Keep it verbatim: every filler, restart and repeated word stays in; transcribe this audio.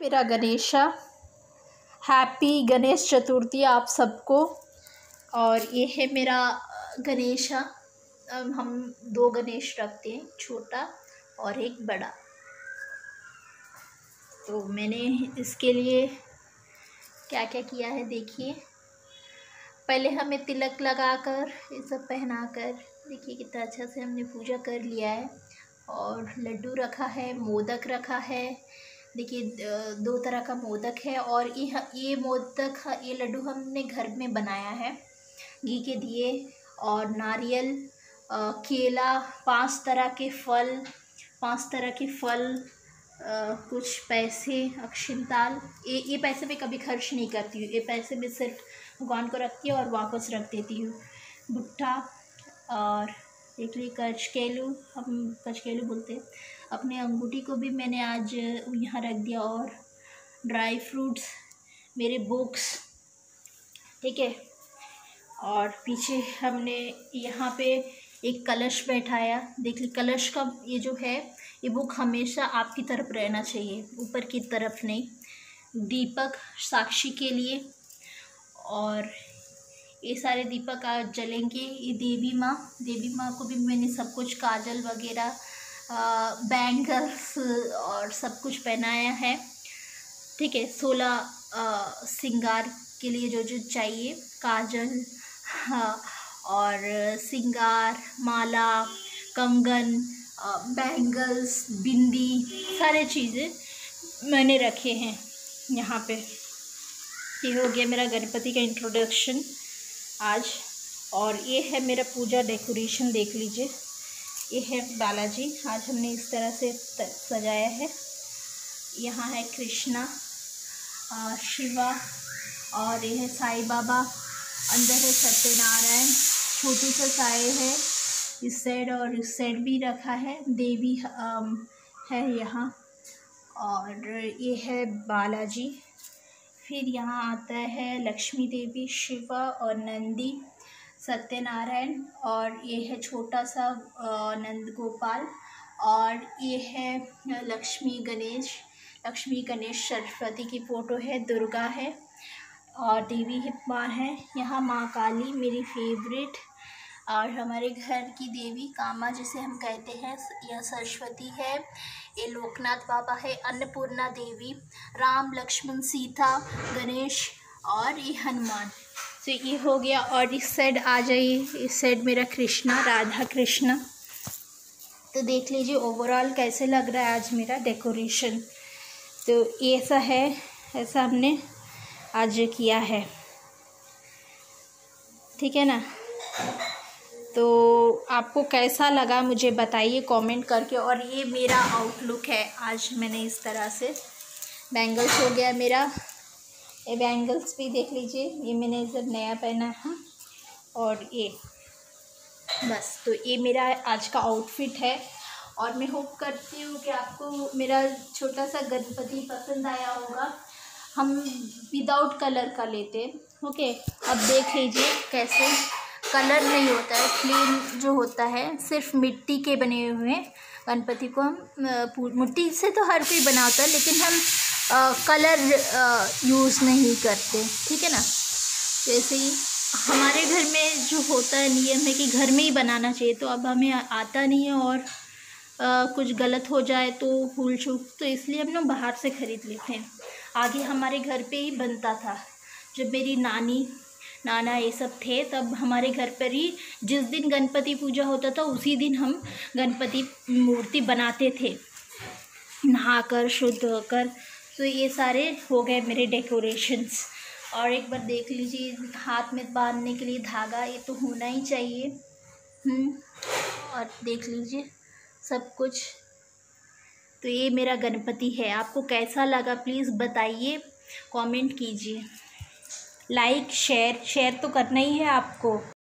मेरा गणेशा। हैप्पी गणेश चतुर्थी आप सबको। और ये है मेरा गणेशा। अब हम दो गणेश रखते हैं, छोटा और एक बड़ा। तो मैंने इसके लिए क्या क्या किया है देखिए। पहले हमें तिलक लगाकर ये सब पहनाकर देखिए कितना अच्छा से हमने पूजा कर लिया है। और लड्डू रखा है, मोदक रखा है। देखिए दो तरह का मोदक है। और ये ये मोदक ये लड्डू हमने घर में बनाया है, घी के दिए और नारियल, केला, पांच तरह के फल पांच तरह के फल आ, कुछ पैसे, अक्षिंताल। ये ये पैसे मैं कभी खर्च नहीं करती हूँ। ये पैसे मैं सिर्फ भगवान को रखती हूँ और वापस रख देती हूँ। भुट्टा और देख ली कचकेलू, हम कचकेलू बोलते हैं। अपने अंगूठी को भी मैंने आज यहाँ रख दिया। और ड्राई फ्रूट्स, मेरे बुक्स, ठीक है। और पीछे हमने यहाँ पे एक कलश बैठाया। देख ली कलश का ये जो है, ये बुक हमेशा आपकी तरफ रहना चाहिए, ऊपर की तरफ नहीं। दीपक साक्षी के लिए। और ये सारे दीपक आज जलेंगे। ये देवी माँ देवी माँ को भी मैंने सब कुछ काजल वगैरह, बैंगल्स और सब कुछ पहनाया है, ठीक है। सोलह श्रृंगार के लिए जो जो चाहिए, काजल, हाँ, और श्रृंगार, माला, कंगन, बैंगल्स, बिंदी, सारे चीज़ें मैंने रखे हैं यहाँ पे। ये हो गया मेरा गणपति का इंट्रोडक्शन आज। और ये है मेरा पूजा डेकोरेशन, देख लीजिए। ये है बालाजी, आज हमने इस तरह से सजाया है। यहाँ है कृष्णा, शिवा, और ये है साईं बाबा। अंदर है सत्यनारायण, छोटी सा साई है इस साइड और इस साइड भी रखा है। देवी है यहाँ। और ये है बालाजी। फिर यहाँ आता है लक्ष्मी देवी, शिवा और नंदी, सत्यनारायण। और ये है छोटा सा नंद गोपाल। और ये है लक्ष्मी गणेश लक्ष्मी गणेश सरस्वती की फ़ोटो है। दुर्गा है और देवी माँ है। यहाँ माँ काली मेरी फेवरेट। और हमारे घर की देवी कामा जिसे हम कहते हैं, यह सरस्वती है। ये लोकनाथ बाबा है, अन्नपूर्णा देवी, राम लक्ष्मण सीता, गणेश और ये हनुमान। तो ये हो गया। और इस साइड आ जाइए, इस साइड मेरा कृष्णा, राधा कृष्णा। तो देख लीजिए ओवरऑल कैसे लग रहा है आज मेरा डेकोरेशन। तो ऐसा है, ऐसा हमने आज किया है, ठीक है ना। तो आपको कैसा लगा मुझे बताइए कमेंट करके। और ये मेरा आउटलुक है आज। मैंने इस तरह से बैंगल्स हो गया मेरा, ये बैंगल्स भी देख लीजिए, ये मैंने जब नया पहना है। और ये बस, तो ये मेरा आज का आउटफिट है। और मैं होप करती हूँ कि आपको मेरा छोटा सा गणपति पसंद आया होगा। हम विदाउट कलर का लेते हैं, ओके। अब देख लीजिए कैसे कलर नहीं होता है, प्लेन जो होता है, सिर्फ मिट्टी के बने हुए गणपति को हम, मिट्टी से तो हर कोई बनाता है, लेकिन हम आ, कलर आ, यूज़ नहीं करते, ठीक है ना। जैसे ही हमारे घर में जो होता है नियम है कि घर में ही बनाना चाहिए। तो अब हमें आता नहीं है और आ, कुछ गलत हो जाए तो भूल चूक, तो इसलिए हम लोग बाहर से ख़रीद लेते हैं। आगे हमारे घर पे ही बनता था, जब मेरी नानी नाना ये सब थे, तब हमारे घर पर ही जिस दिन गणपति पूजा होता था उसी दिन हम गणपति मूर्ति बनाते थे, नहाकर शुद्ध होकर। तो ये सारे हो गए मेरे डेकोरेशंस। और एक बार देख लीजिए, हाथ में बांधने के लिए धागा ये तो होना ही चाहिए। और देख लीजिए सब कुछ। तो ये मेरा गणपति है। आपको कैसा लगा प्लीज़ बताइए, कमेंट कीजिए। लाइक शेयर शेयर तो करना ही है आपको।